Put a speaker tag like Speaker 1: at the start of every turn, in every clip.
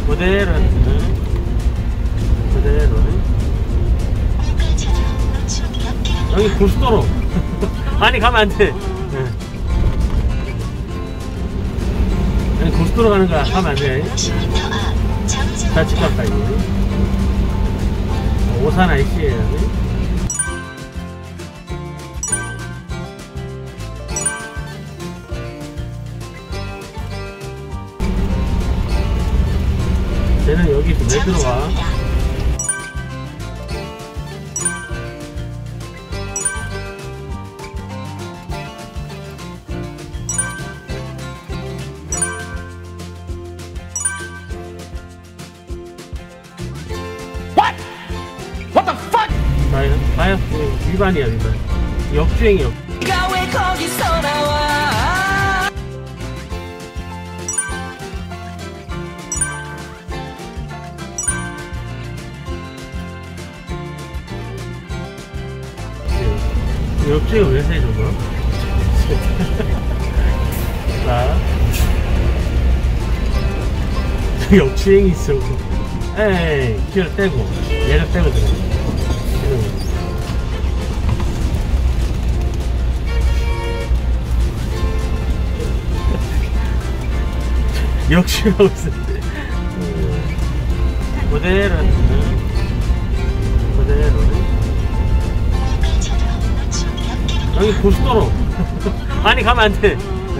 Speaker 1: 그대로 그대로. 여기 고속도로. 아니 가면 안돼. 여기 고속도로 가는 거야. 가면 안돼. 좌측 가까이. 오산 IC에요. 쟤는 여기서 왜 들어가?
Speaker 2: What the fuck?
Speaker 1: 다이어트 위반이야, 위반. 역주행이야.
Speaker 2: 네가 왜 거기서 나와?
Speaker 1: 역주행 왜 세, 저거? 자. 역주행이 있어. 에이, 기어를 떼고, 얘를 떼고 들어. 역주행하고 있어. 그대로. 그대로. 여기 고속도로. 아니 가면 안돼.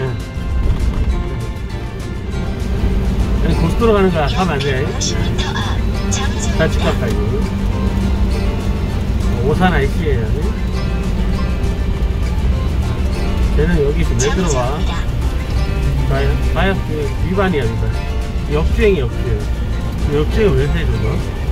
Speaker 1: 여기 고속도로 가는 거야. 가면 안돼. 좌측 가까이. 오산 IC에요. 쟤는 여기서 왜 들어가? 다이어트 위반이야, 위반. 역주행이 역주행. 역주행을 왜 세, 저거?